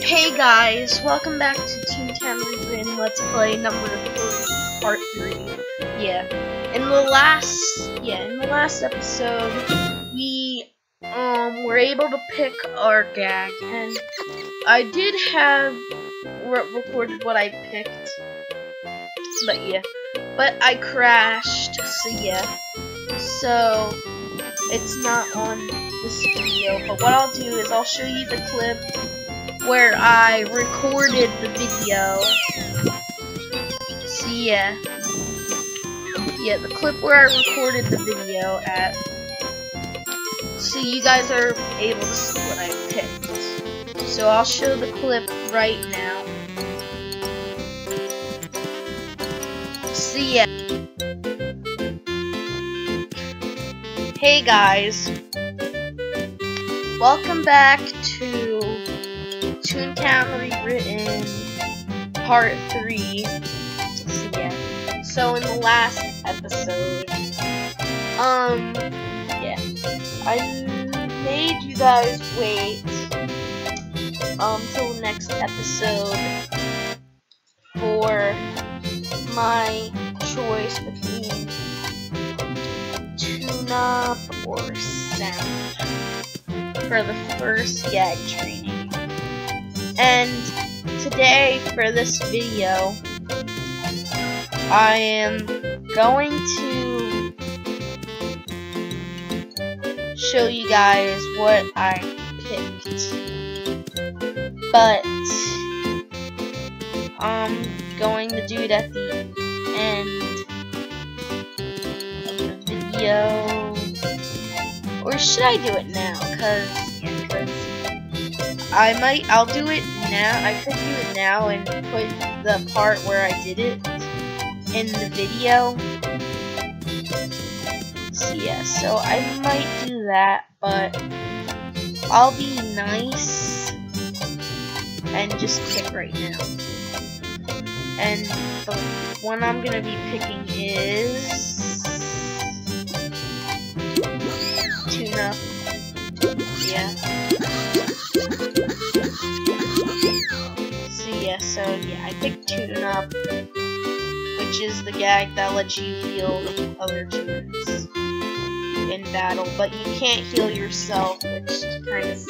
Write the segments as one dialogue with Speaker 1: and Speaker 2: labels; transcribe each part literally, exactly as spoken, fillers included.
Speaker 1: Hey guys, welcome back to Toontown Rewritten Let's Play number three, part three. Yeah, in the last, yeah, in the last episode, we um were able to pick our gag, and I did have re recorded what I picked, but yeah, but I crashed, so yeah, so it's not on this video. But what I'll do is I'll show you the clip where I recorded the video. So yeah. Yeah, the clip where I recorded the video at. So you guys are able to see what I picked. So I'll show the clip right now. So yeah. Hey guys. Welcome back to Toontown Rewritten Part three. So yeah. So in the last episode, um, yeah, I made you guys wait um till the next episode for my choice between tune-up or sound for the first gag training. And today, for this video, I am going to show you guys what I picked, but I'm going to do it at the end of the video, or should I do it now? Cause, yeah, cause I might, I'll do it now, I could do it now and put the part where I did it in the video. So yeah, so I might do that, but I'll be nice and just pick right now. And the one I'm gonna be picking is tune-up. Yeah. Yeah, so yeah, I picked tune-up, which is the gag that lets you heal other tunes in battle, but you can't heal yourself, which kind of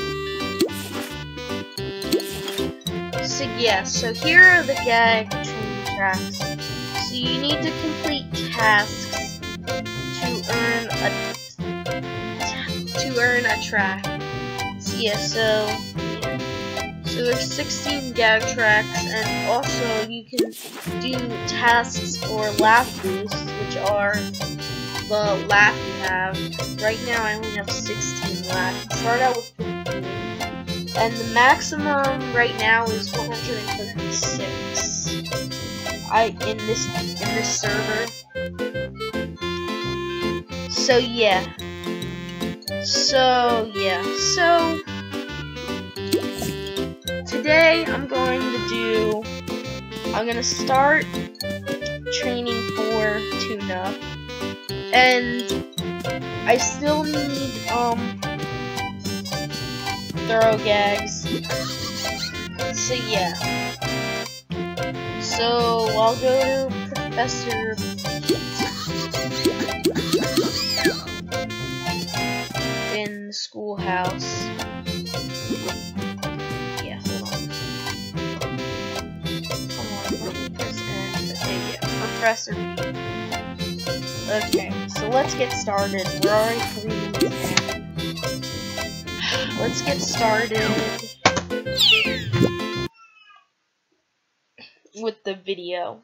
Speaker 1: sucks. So yeah, so here are the gag training tracks. So you need to complete tasks to earn a to earn a track. So yeah, so. So there's sixteen gag tracks, and also you can do tasks for laugh boosts, which are the laugh you have. Right now I only have sixteen laugh. Start out with fifteen, and the maximum right now is one hundred thirty-six. I in this in this server. So yeah. So yeah. So. Today I'm going to do, I'm going to start training for tune-up, and I still need um throw gags, so yeah, so I'll go to Professor Pete in the schoolhouse. Professor Pete. Okay, so let's get started. We're already three minutes in. Let's get started with the video.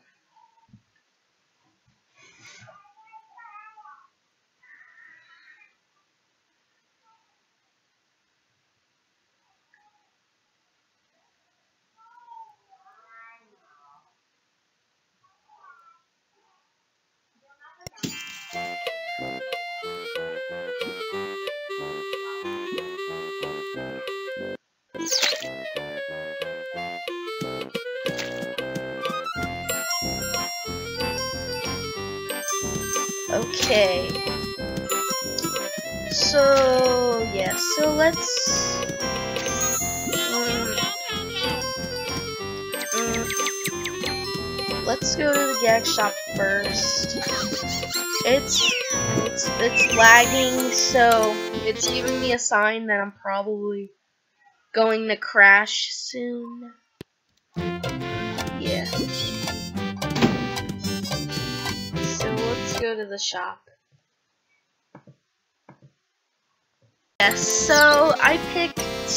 Speaker 1: Okay. So, yeah, so let's um, let's go to the gag shop first. It's it's it's lagging, so it's giving me a sign that I'm probably going to crash soon. Yeah. So let's go to the shop. Yes, so I picked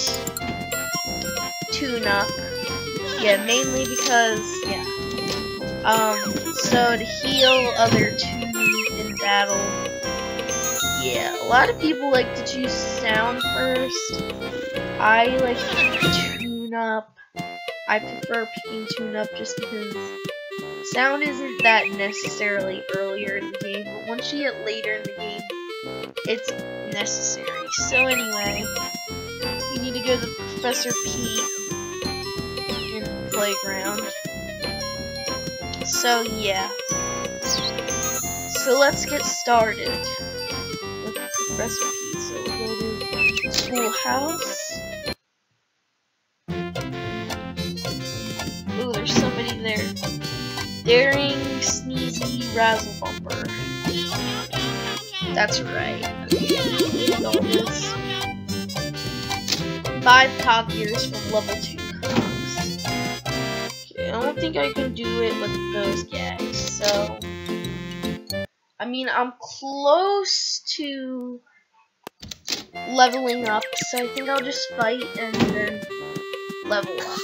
Speaker 1: Tune-Up. Yeah, mainly because, yeah. Um, so to heal other Toons in battle. Yeah, a lot of people like to choose Sound first. I like to Tune-Up. I prefer picking Tune-Up just because Sound isn't that necessarily earlier in the game, but once you get later in the game, it's necessary. So anyway, you need to go to Professor P in the playground. So yeah. So let's get started with Professor P. So we'll go to Schoolhouse. Ooh, there's somebody there. Daring, Sneezy, Razzle Bumper. That's right. Okay. Five copiers from level two cogs. Okay, I don't think I can do it with those gags, so I mean I'm close to leveling up, so I think I'll just fight and then level up.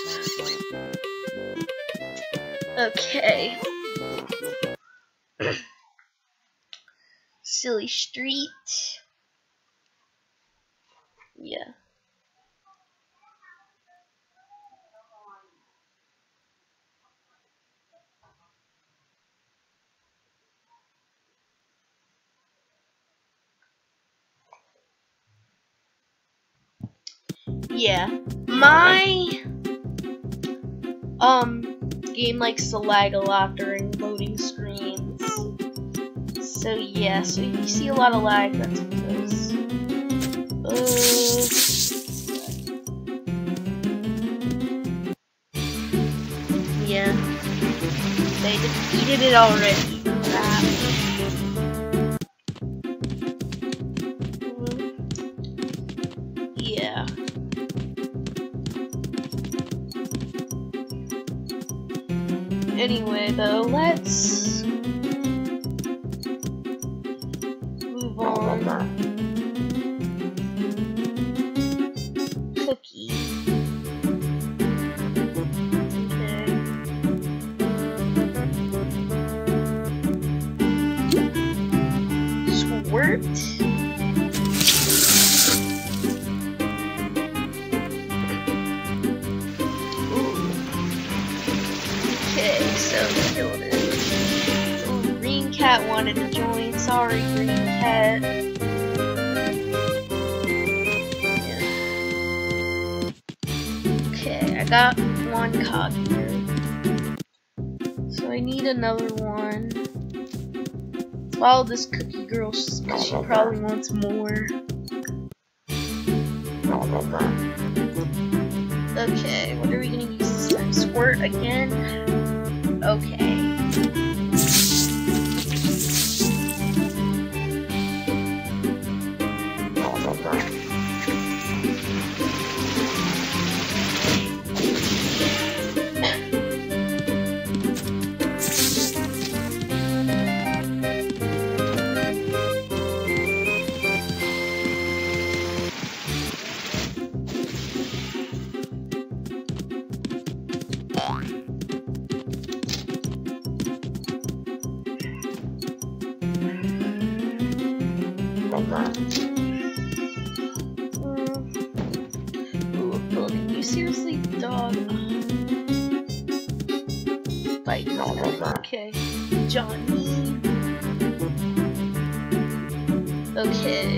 Speaker 1: Okay. Silly Street. Yeah. Yeah. My um game likes to lag a lot during loading screens. So yeah, so you see a lot of lag, that's because uh yeah. They defeated it already. Crap. Yeah. Anyway though, let's move on. Cookie. Okay. Squirt. So killed it. Oh, Green Cat wanted to join. Sorry, Green Cat. Yeah. Okay, I got one cog here. So I need another one. Follow this cookie girl because she probably wants more. Okay, what are we gonna use this time? Squirt again? Okay. Ooh, can you seriously, dog? Fight. Okay. Johnny. Okay.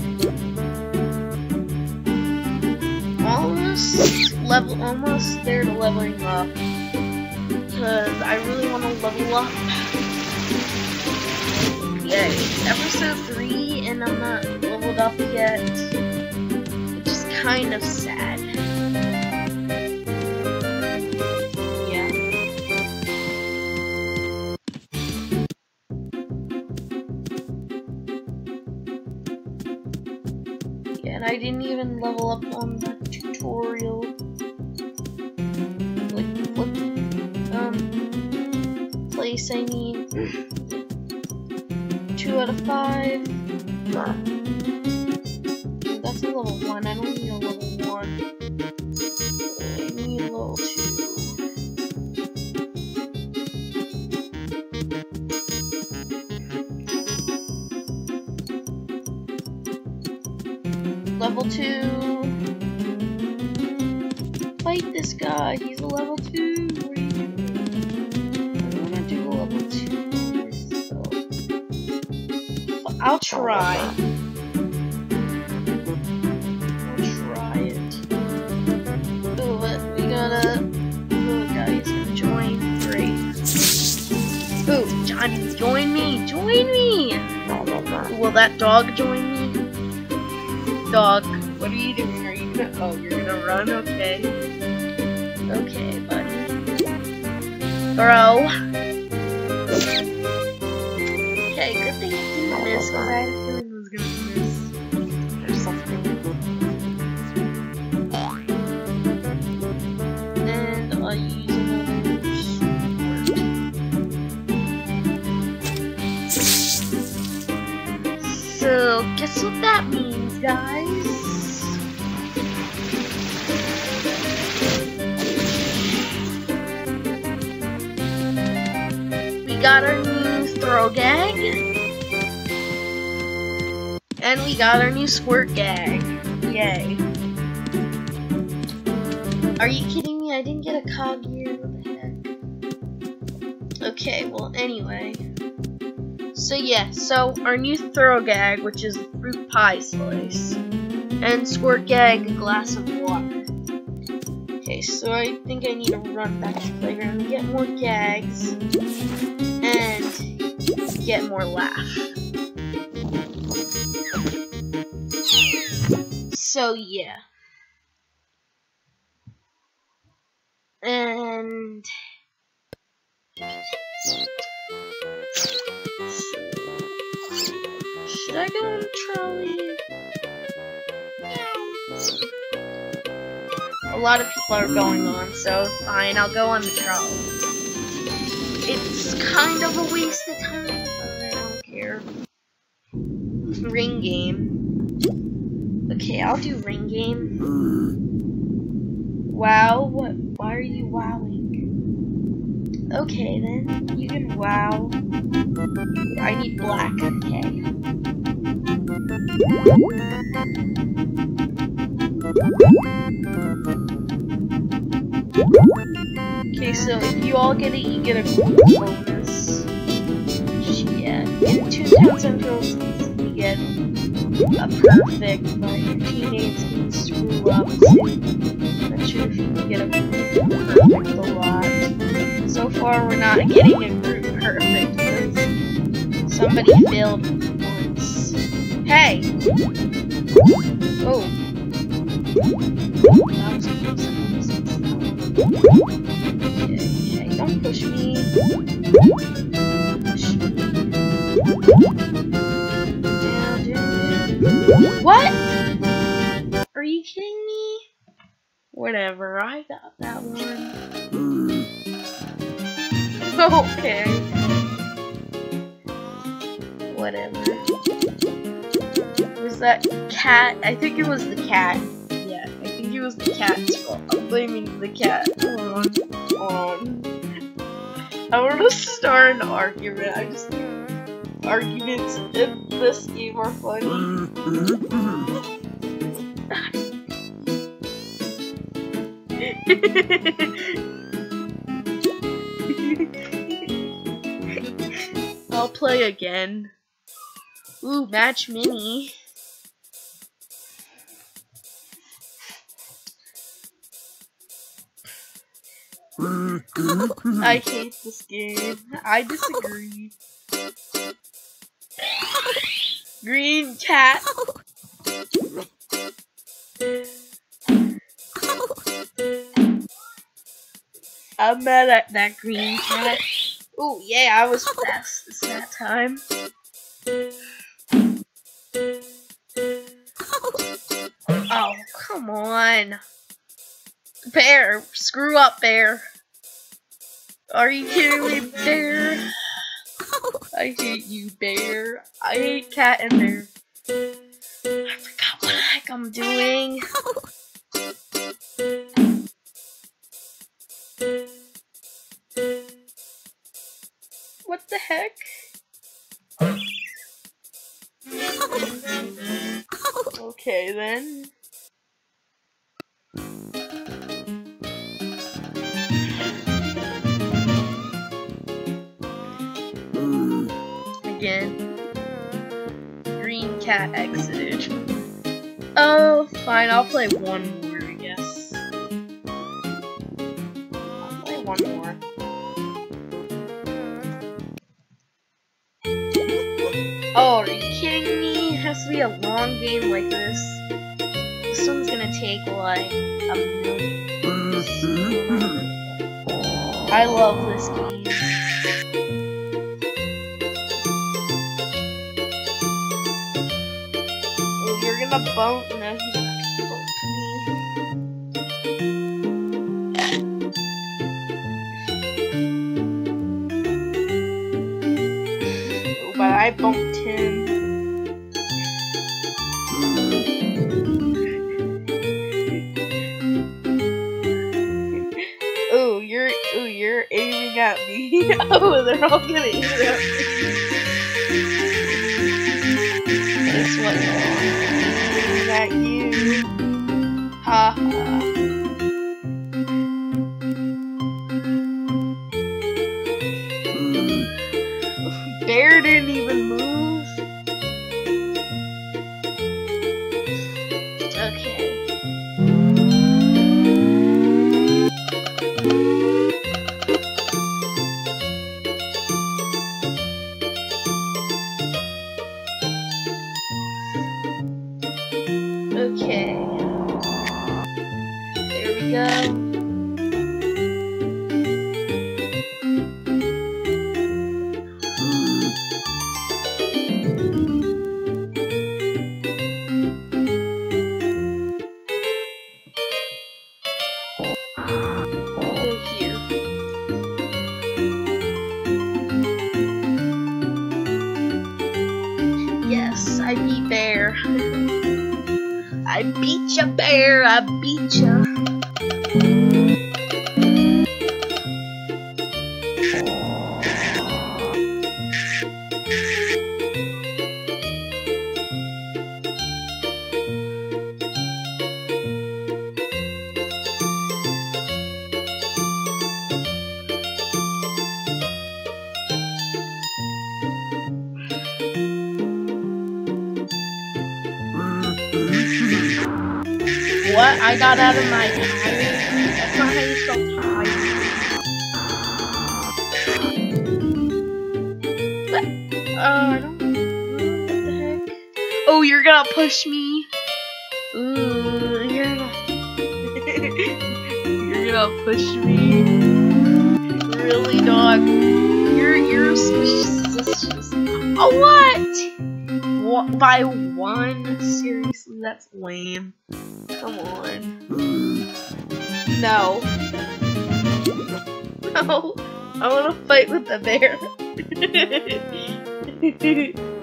Speaker 1: Almost level, almost there to leveling up. Because I really want to level up. Yeah, it's episode three and I'm not leveled up yet, which is kind of sad. Yeah. even level up on the tutorial. Like, what, um, place I need. Two out of five. That's a level one. I don't need a level one. I need a level two. Level two. Fight this guy. He's a level two. What are you doing? I want to do a level two myself. I'll try. I'll try it. Oh, but we gotta. Oh, guys, gonna join. Great. Oh, John, join me. Join me. Will that dog join me? Dog, what are you doing? Are you gonna- oh, you're gonna run? Okay. Okay, buddy. Throw. Okay, good thing you didn't miss, because I had a feeling I was gonna miss. Or something. And I'll use another sword. So, guess what that means, guys? We got our new throw gag, and we got our new squirt gag. Yay! Are you kidding me? I didn't get a cog here. What the heck? Okay, well, anyway. So yeah, so our new throw gag, which is fruit pie slice, and squirt gag, a glass of water. Okay, so I think I need to run back to the playground and get more gags, and get more laugh. So yeah. And should I go on the trolley? A lot of people are going on, so fine, I'll go on the trolley. It's kind of a waste of time, but I don't care. Ring game. Okay, I'll do ring game. Wow, what? Why are you wowing? Okay then, you can wow. I need black, okay. Okay, so if you all get it, you get a bonus. Yeah, in Toontown Central, you get a perfect, but your teammates can screw up too. Not sure if you can get a perfect a lot. So far, we're not getting a group perfect because somebody failed once. Hey! Oh. That was close. Okay, hey, don't push me. Push me. Down, down, down. What? Are you kidding me? Whatever, I got that one. Okay. Whatever. Was that cat? I think it was the cat. Yeah, I think it was the cat's fault. I'm blaming the cat. Hold on. Hold on. I want to start an argument. I just think arguments in this game are funny. I'll play again. Ooh, match mini. I hate this game. I disagree. Green cat. I'm mad at that green cat. Ooh, yeah, I was fastest that time. Oh. come on. Bear, screw up, Bear. Are you kidding me, Bear? I hate you, Bear. I hate Cat and Bear. I forgot what the heck I'm doing. What the heck? Okay then. Again. Green cat exited. Oh, fine, I'll play one more, I guess. I'll play one more. Oh, are you kidding me? It has to be a long game like this. This one's gonna take like a million. I love this game. Oh, you're gonna bump? No, he's not gonna bump me. Oh, but I bumped him. Oh, you're oh you're aiming at me. Oh, they're all gonna aim at me. This one's aiming at you. Ha ha. Bear didn't even move. Okay. Okay. There we go. Go here. Yes, I beat Bear. I beat ya, Bear. I beat ya. What? I got out of my tire? That's not how you spell tire. What? Oh, I don't know. What the heck? Oh, you're gonna push me? Ooh, you're gonna... you're gonna push me? Really, dog? You're, you're suspicious. Oh, what? What? By one? Seriously, that's lame. Come on. No. No. I wanna fight with the bear.